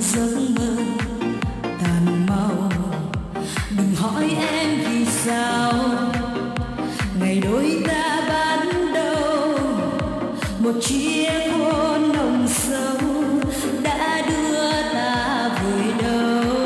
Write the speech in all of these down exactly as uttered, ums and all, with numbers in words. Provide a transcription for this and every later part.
giấc mơ tàn màu. Đừng hỏi em vì sao ngày đôi ta ban đầu một chiếc hôn nồng sâu đã đưa ta về đâu.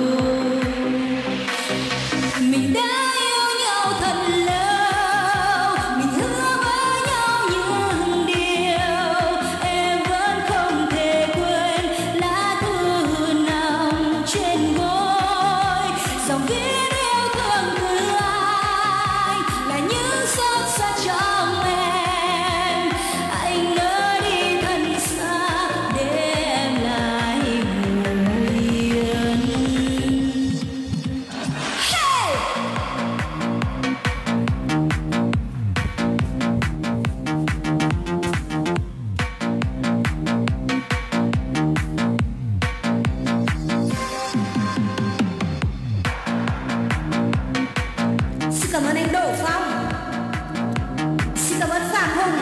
Mình đã yêu nhau thật lâu, mình hứa với nhau những điều em vẫn không thể quên. Lá thư nằm trên gối, dòng viết yêu thương từ anh là những xót xa trong em. Anh đã đi thật xa để em lại ngủ yên. Hey! Xin cảm ơn anh Đỗ Phong. Xin cảm ơn Phạm Hùng.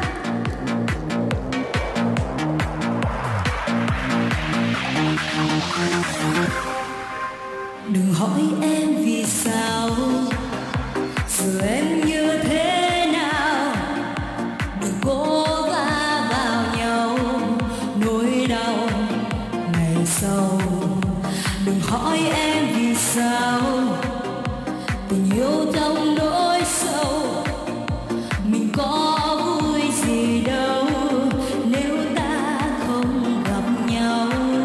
Đừng hỏi em vì sao giờ em như thế nào. Đừng cố va vào nhau nỗi đau ngày sau. Đừng hỏi em vì sao tình yêu trong nỗi sâu. Mình có vui gì đâu nếu ta không gặp nhau.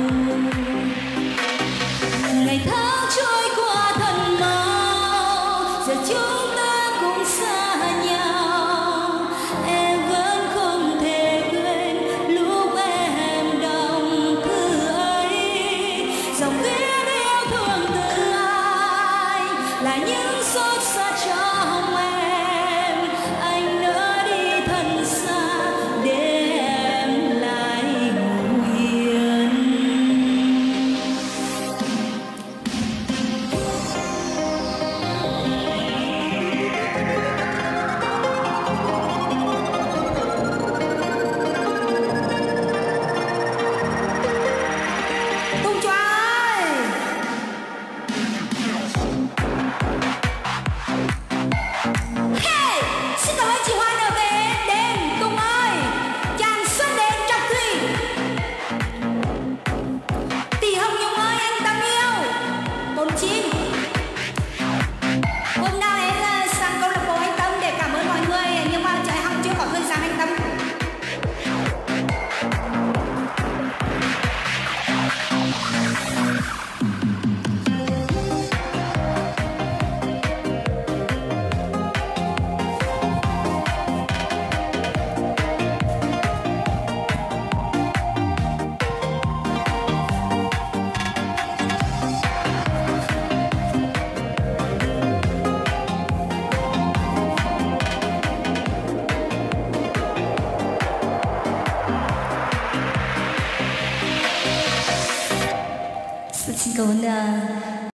Ngày tháng trôi qua thật mau, giờ chúng ta cũng xa nhau. Em vẫn không thể quên lúc em đọc thư ấy. Dòng viết yêu thương từ anh là những xót xa trong em. Anh đã đi thật xa để em lại ngủ yên. Tung cho ơi! Hey! Xin cảm ơn chị Hoa nờ về đêm Tung ơi! Chàng xuân đến trong thủy. Tỷ Hồng Nhung ơi, anh Tâm yêu. Bốn chín. Hôm nay em là sang câu lạc bộ anh Tâm để cảm ơn mọi người, nhưng mà chị Hồng chưa có thời gian anh Tâm. Xin cảm ơn